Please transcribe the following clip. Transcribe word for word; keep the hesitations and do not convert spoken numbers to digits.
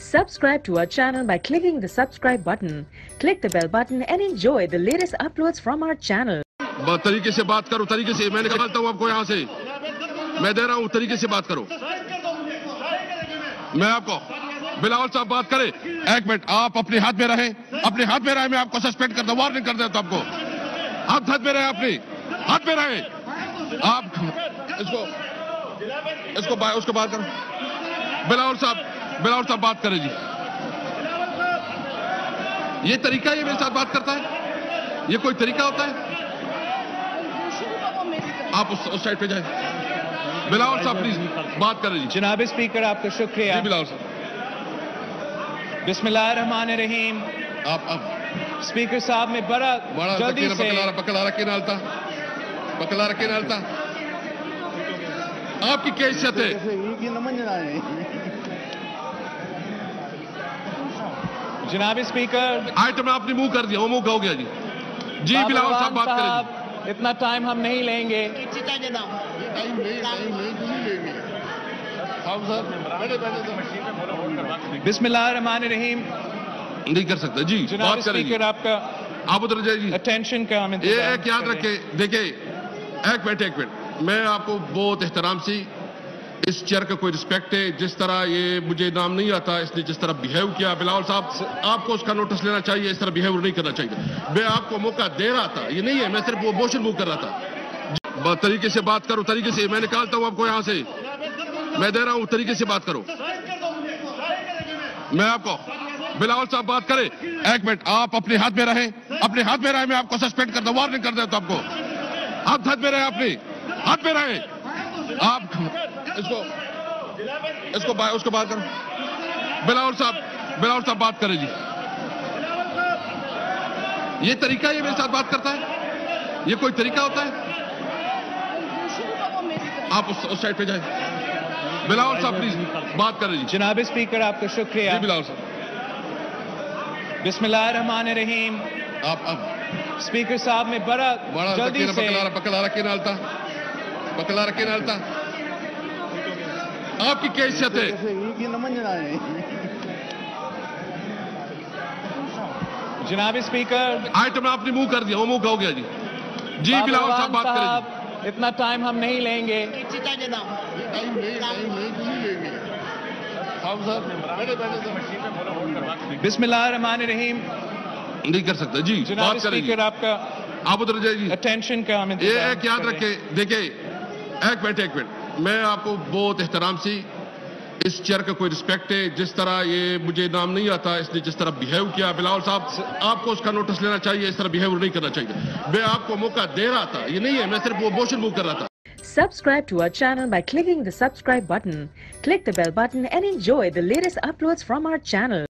Subscribe to our channel by clicking the subscribe button. Click the bell button and enjoy the latest uploads from our channel. तरीके से बात करो, तरीके से मैं निकालता हूँ आपको यहाँ से, मैं दे रहा हूँ, तरीके से बात करो। मैं आपको बिलावल साहब बात करें, एक मिनट आप अपने हाथ में रहे, अपने हाथ में रहे, मैं आपको सस्पेंड करता हूँ, वार्निंग कर देता हूँ आपको। आप हाथ में रहे, अपने हाथ में रहे, आप इसको इसको बा, उसको बात करो। बिलावल साहब बिलावल साहब बात करें जी। ये तरीका ये मेरे साथ बात करता है, ये कोई तरीका होता है? आप उस, उस साइड पे जाए। बिलावल साहब प्लीज बात करें जी। जनाब स्पीकर आपका शुक्रिया। जी बिलावल साहब। बिस्मिल्लाहिर्रहमानिर्रहीम। आप आप स्पीकर साहब में बड़ा बड़ा जल्दी से पकड़ा पकड़ा रखे नालता पकड़ा रखे नालता आपकी क्या हैसियत है? जनाब स्पीकर आइटम आपने मुंह कर दिया, वो मुंह का हो गया जी। जी बिलावल साहब बात करें जी। इतना टाइम हम नहीं लेंगे। बिस्मिल्लाहिर्रहमानिर्रहीम। नहीं कर सकते जी, जनाब बात करें जी। स्पीकर आपका आप उधर जाइए। अटेंशन का हम ये इंतजार एक याद करें। रखे, देखिए एक मिनट एक मिनट, मैं आपको बहुत एहतराम से, इस चेयर का कोई रिस्पेक्ट है, जिस तरह ये मुझे नाम नहीं आता, इसने जिस तरह बिहेव किया, बिलावल साहब आपको उसका नोटिस लेना चाहिए, इस तरह बिहेव नहीं करना चाहिए। मैं आपको मौका दे रहा था, ये नहीं है मैं सिर्फ वो मोशन मूव कर रहा था। तरीके से बात करो, तरीके से मैं निकालता हूं आपको यहाँ से, मैं दे रहा हूं, तरीके से बात करो। मैं आपको बिलावल साहब बात करें, एक मिनट आप अपने हाथ में रहे, अपने हाथ में रहे, मैं आपको सस्पेंड करता हूं, वार्निंग कर देता हूं आपको। आप हाथ में रहे, अपने हाथ में रहे, आप इसको इसको बा, उसको बात करो। बिलावल साहब बिलावल साहब बात करें जी। ये तरीका ये मेरे साथ बात करता है, ये कोई तरीका होता है? आप उस, उस साइड पे जाए। बिलावल साहब प्लीज बात करें जी। जनाब स्पीकर आपका शुक्रिया। जी बिलावल साहब। बिस्मिल्लाहिर्रहमानिर्रहीम। आप आप स्पीकर साहब में बड़ा बड़ा जल्दी से पकड़ा पकड़ा रखे नालता पकड़ा रखे नालता आपकी क्या हैसियत है? जनाब स्पीकर आइटम आपने मुंह कर दिया, वो मुंह का हो गया जी। जी बिलावल साहब बात करें जी। इतना टाइम हम नहीं लेंगे। बिस्मिल्लाहिर्रहमानिर्रहीम। नहीं कर सकते जी, जनाब बात करें जी। स्पीकर आपका आप उधर जाइए। अटेंशन का हम ये इंतजार एक याद करें। रखे, देखिए एक मिनट एक मिनट, मैं आपको बहुत एहतराम से, इस चेयर का कोई रिस्पेक्ट है, जिस तरह ये मुझे नाम नहीं आता, इसने जिस तरह बिहेव किया, बिलावल साहब आपको उसका नोटिस लेना चाहिए, इस तरह बिहेव नहीं करना चाहिए। मैं आपको मौका दे रहा था, ये नहीं है मैं सिर्फ वो मोशन मूव कर रहा था। Subscribe to our channel by clicking the subscribe button. Click the bell button and enjoy the latest uploads from our channel.